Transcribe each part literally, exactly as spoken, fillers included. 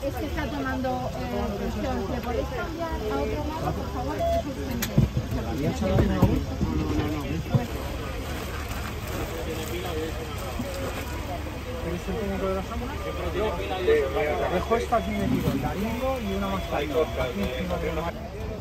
Es que está tomando eh, presión. ¿Le podéis cambiar a otro lado, por favor? Es urgente. ¿Había echado una aún? ¿Queréis el técnico de la sábana? Dejo esta aquí metido, el laringo y una mascarilla. Aquí encima de la...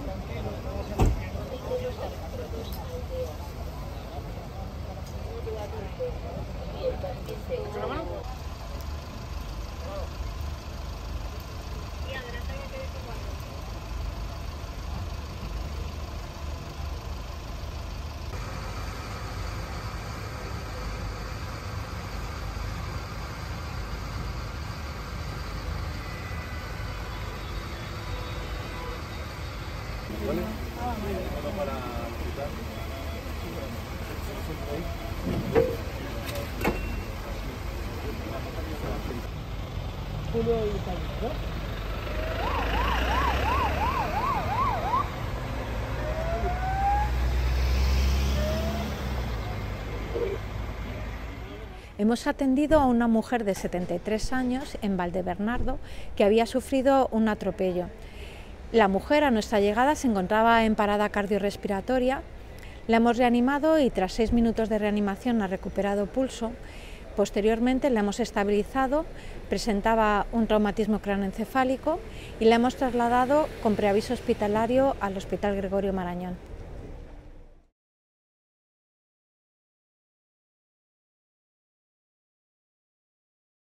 ¿Vale? Bueno, para quitar. Julio y tal, ¿no? Hemos atendido a una mujer de setenta y tres años en Valdebernardo que había sufrido un atropello. La mujer a nuestra llegada se encontraba en parada cardiorrespiratoria, la hemos reanimado y tras seis minutos de reanimación ha recuperado pulso. Posteriormente la hemos estabilizado, presentaba un traumatismo craneoencefálico y la hemos trasladado con preaviso hospitalario al Hospital Gregorio Marañón.